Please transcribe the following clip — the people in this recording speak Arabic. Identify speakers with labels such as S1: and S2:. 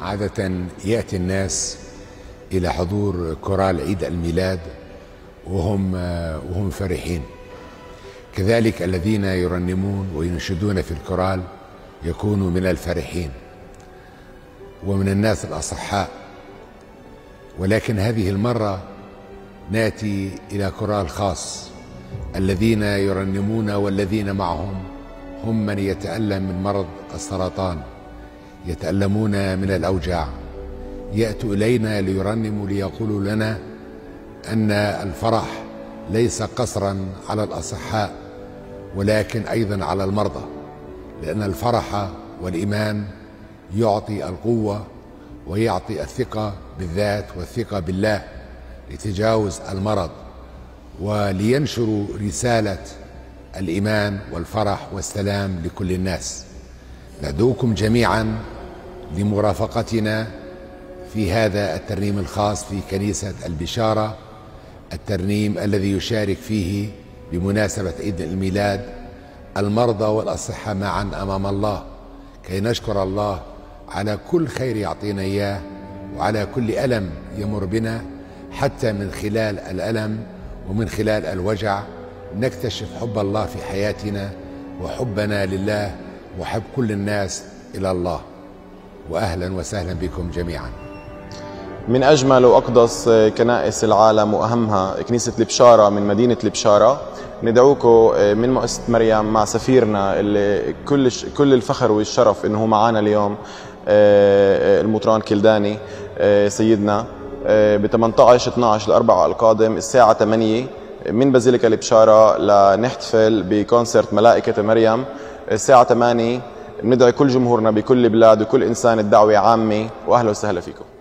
S1: عادة يأتي الناس إلى حضور كورال عيد الميلاد وهم فرحين، كذلك الذين يرنمون وينشدون في الكورال يكونوا من الفرحين ومن الناس الأصحاء. ولكن هذه المرة نأتي إلى كورال خاص، الذين يرنمون والذين معهم هم من يتألم من مرض السرطان، يتألمون من الأوجاع، يأتوا إلينا ليرنموا ليقولوا لنا أن الفرح ليس قصرا على الأصحاء ولكن أيضا على المرضى، لأن الفرح والإيمان يعطي القوة ويعطي الثقة بالذات والثقة بالله لتجاوز المرض ولينشروا رسالة الإيمان والفرح والسلام لكل الناس. ندعوكم جميعا لمرافقتنا في هذا الترنيم الخاص في كنيسة البشارة، الترنيم الذي يشارك فيه بمناسبة عيد الميلاد المرضى والأصحاء معا أمام الله، كي نشكر الله على كل خير يعطينا إياه وعلى كل ألم يمر بنا، حتى من خلال الألم ومن خلال الوجع نكتشف حب الله في حياتنا وحبنا لله وحب كل الناس إلى الله. وأهلا وسهلا بكم جميعا.
S2: من أجمل وأقدس كنائس العالم وأهمها كنيسة البشارة من مدينة البشارة، ندعوكم من مؤسسة مريم مع سفيرنا اللي كل الفخر والشرف إنه معنا اليوم المطران كلداني سيدنا ب 18/12 الأربعاء القادم الساعة 8 من بازيليكا البشارة لنحتفل بكونسرت ملائكة مريم الساعة 8. ندعي كل جمهورنا بكل بلاد وكل إنسان الدعوة عامة، وأهلا وسهلا فيكم.